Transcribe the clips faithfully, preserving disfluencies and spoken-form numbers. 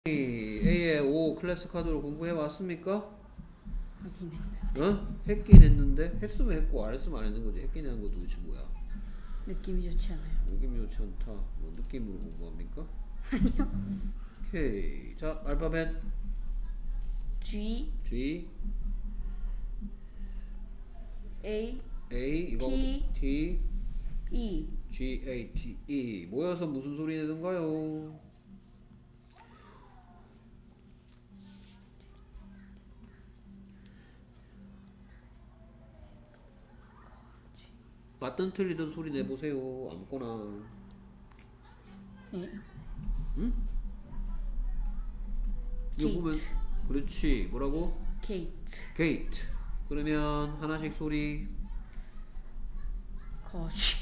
A의 오 클래스 카드로 공부해 왔습니까? 하긴 했는데 어? 했긴 했는데 했으면 했고 안 했으면 안 했는 거지. 했긴 한 거 도대체 뭐야? 느낌이 좋지 않아요. 느낌이 좋지 않다. 뭐 느낌으로 공부합니까? 아니요. 오케이. 자, 알파벳 G G, A A 이거 T T, E G, A, T, E 모여서 무슨 소리 내는가요? 맞든 틀리든 소리 내보세요. 아무거나. 예. 응? 이거 보면 그렇지. 뭐라고? 게이트 게이트. 그러면 하나씩 소리. 거시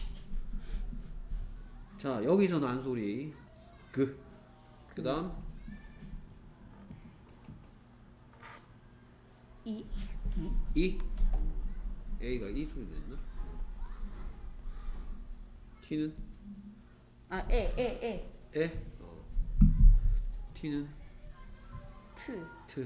자, 여기서 난 소리. 그. 그 다음 E 이. A가 이 소리 냈나? T는 아 E E E 에. 어. T는 T 트.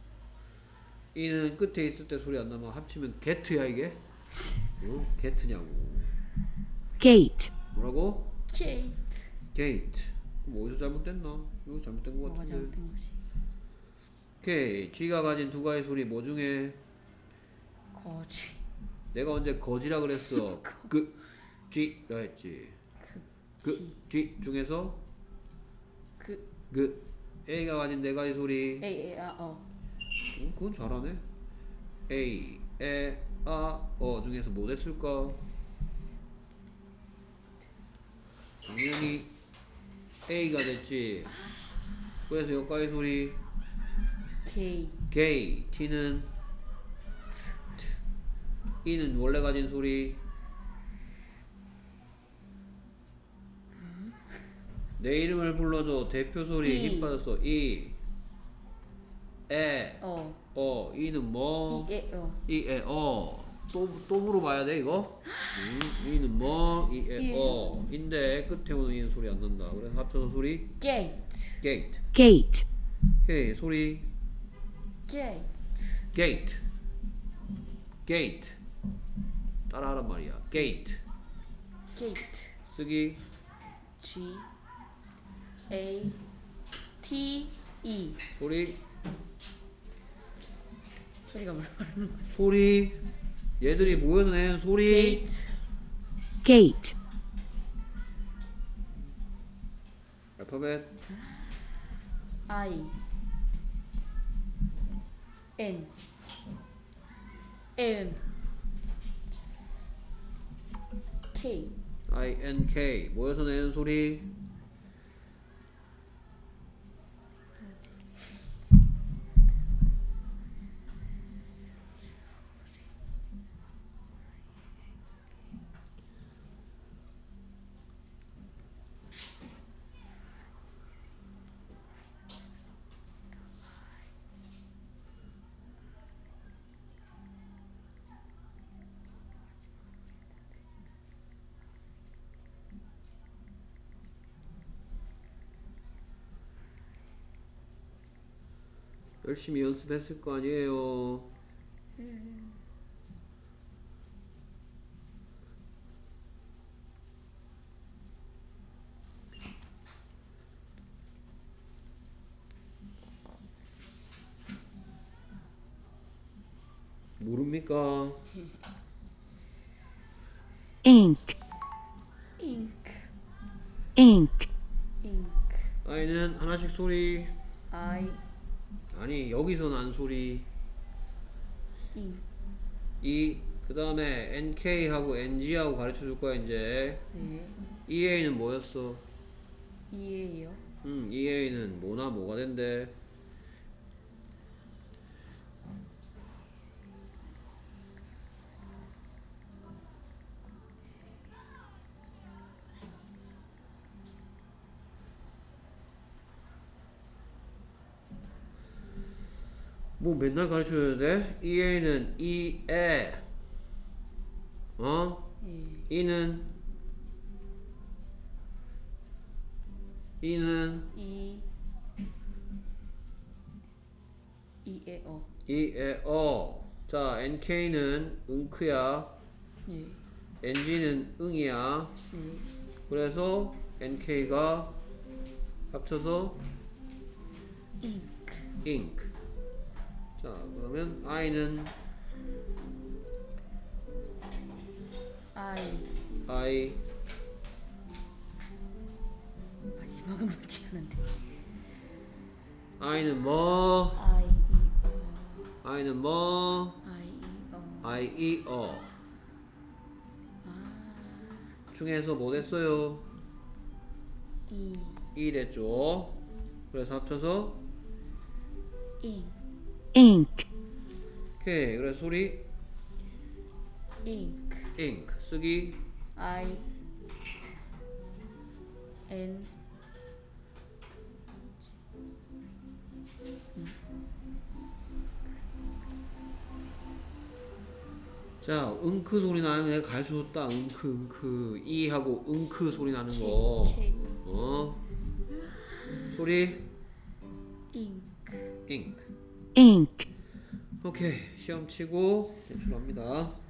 E는 끝에 있을 때 소리 안 나면 합치면 게트야 이게? 어? 게트냐고. gate, 뭐라고? 게이트 게이트. 그럼 어디서 잘못됐나? 여기 잘못된 것 뭐가 같은데. 잘못된 거지? 오케이. G가 가진 두 가지 소리 뭐 중에? 거지 내가 언제 거지라 그랬어? 그 G라 했지. 그 G 중에서 그 그 A가 가진 네 가지 소리. A A 아 어 어, 그건 잘하네. A, 에, 아, 어 중에서 뭐 됐을까? 당연히 A가 됐지. 그래서 여기까지 소리 K gay. T는 E는 원래 가진 소리. 내 이름을 불러줘. 대표 소리 E. 힘 빠졌어. E, 에, 어 어. E는 뭐? E E 어 이, 에, 어. 또, 또 물어봐야 돼, 이거? 음, 이는 뭐? 이, 에, 예. 어. 인데, 끝에 오는 이는 소리 안 난다. 그래서 합쳐서 소리? 게이트 gate. gate, 헤이, 소리? 게이트 gate. gate. 따라 하란 말이야. gate. 게이트 쓰기? G A T E 소리? 소리가 뭘 말하는 거야? 소리? 얘들이 모여서 내는 소리? 게이트 gate, 알파벳? I N N K I, N, K. 모여서 내는 소리? 열심히 연습했을 거 아니에요. 모릅니까? ink, 잉크 ink, 잉크 I는 하나씩 소리. I 아니, 여기서 난 소리. 잉 E, 그 다음에 엔케이하고 엔지하고 가르쳐 줄 거야, 이제. 네 이에이는 뭐였어? 이에요 음, 이에이는 뭐나 뭐가 된대? 뭐 맨날 가르쳐줘야 돼? 이에이는 이에, 어? 예 E는 E는 E 이에 어. 이에 어. 자, 엔케이는 응크야. 예. 엔지는 응이야. 네. 그래서 엔케이가 합쳐서 잉크. ink. 자, 그러면 I는 I. I. 마지막은 뭔지 아는데. I는 뭐? I, E, 어. I는 뭐? I, E, 어. I, E, 어. 아. 중에서 뭐 됐어요? E. E 됐죠? 그래서 합쳐서 잉. ink, 오케이. 그래서 소리 잉크. ink. 쓰기 I. N. 자, 응크 소리 나는 애 가르쳐 줬다. 응크, 응크. 이 하고 응크 소리 나는 거. K. 어? 소리 잉크. ink. ink, 오케이. 시험 치고 제출합니다.